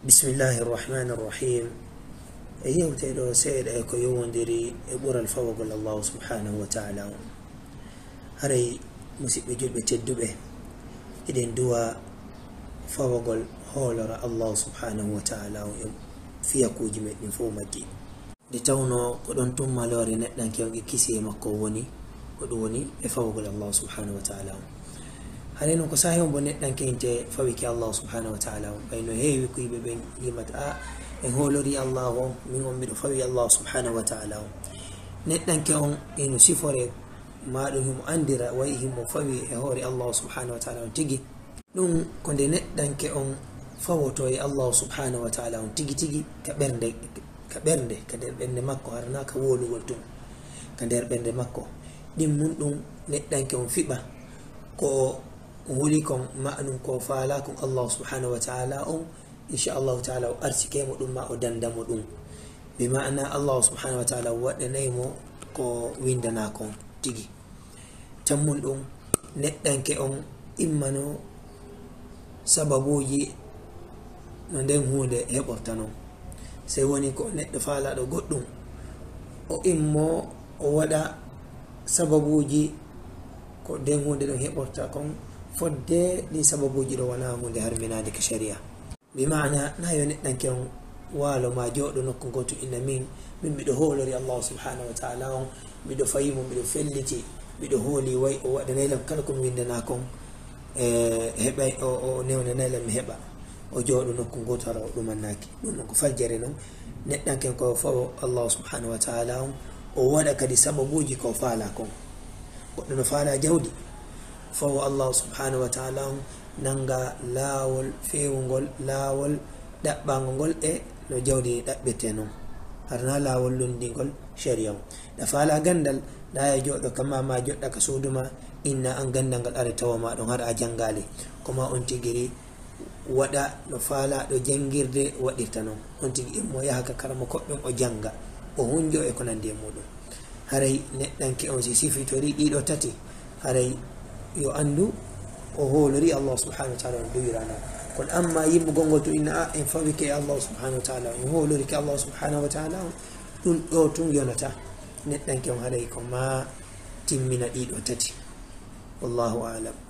بسم الله الرحمن الرحيم. أيوة تيلو سيد أيكو يوندري إبور الفوق الله سبحانه وتعالى هري مسيب جل بتدبه إذن دوا فوق هولر الله سبحانه وتعالى في يكوج من فومتي لتونو قدون ثم لوري نتن كيوغي كيسي مكوني قدوني فوق الله سبحانه وتعالى هل نكو سايون بنت نكينت فويك الله سبحانه وتعالى بينه هي وكي بين يمت إن هو لوري الله منهم من فوي الله سبحانه وتعالى نت نكون إنه سفر ما لهم أندر ويهم فوي هوري الله سبحانه وتعالى تيجي نون كند نت نكون فوتوي الله سبحانه وتعالى تيجي كبرند كدر بند مكو هرنا كولو ولتم كدر بند مكو دم من دون نت نكون فيبا كو وليكم مأنون كوفالاكم الله سبحانه وتعالى إن شاء الله تعالى أرسكي مدن ما أدندم مدن بمعنى الله سبحانه وتعالى ودنيمو كو ويندناكم تيجي تمون نتنك إمانو سببوجي ندم هو ده هبطانو سيواني كو نتفالا دو قدن أو إمو ودا سببوجي كو دم هو ده هبطاكم فده لي سبب جرو وانا من دهر من هذه الشريعة بمعنى نهي نتنكم ولو ما جود نكون قلت إن من بدهول الله سبحانه وتعالى بدو فيم بدو فلتي بدو هولي وي ودنيلم كلكم من دناكم هبا أو نيون نيلم هبا وجود نكون قلت على رمانك نكون فجرنا نتنكم كوفو الله سبحانه وتعالى وولا كدي سبب وجي كوفالاكم ونفعل جودي فهو الله سبحانه وتعالى نانغا لاول فيونغول لاول دبانغول لو جودي دبتينو harna lawol lundingol shari'a da fala gandal da ya jodo kama ma jodda ka suduma inna an gandangal are tawama don har a jangale kuma on tigiri wada no fala do jangirde wadirtano on tigi mo ya haka karama koddon o janga o hunjo e konande mudum haray neddanki on si fitori dido tati haray yo andu o holori Allah subhanahu wa ta'ala duirana قل أما يبغون إن فبك الله سبحانه وتعالى هو لك الله سبحانه وتعالى تون يونتا نتنكم عليكم ما تمنا إيد وتتي والله أعلم.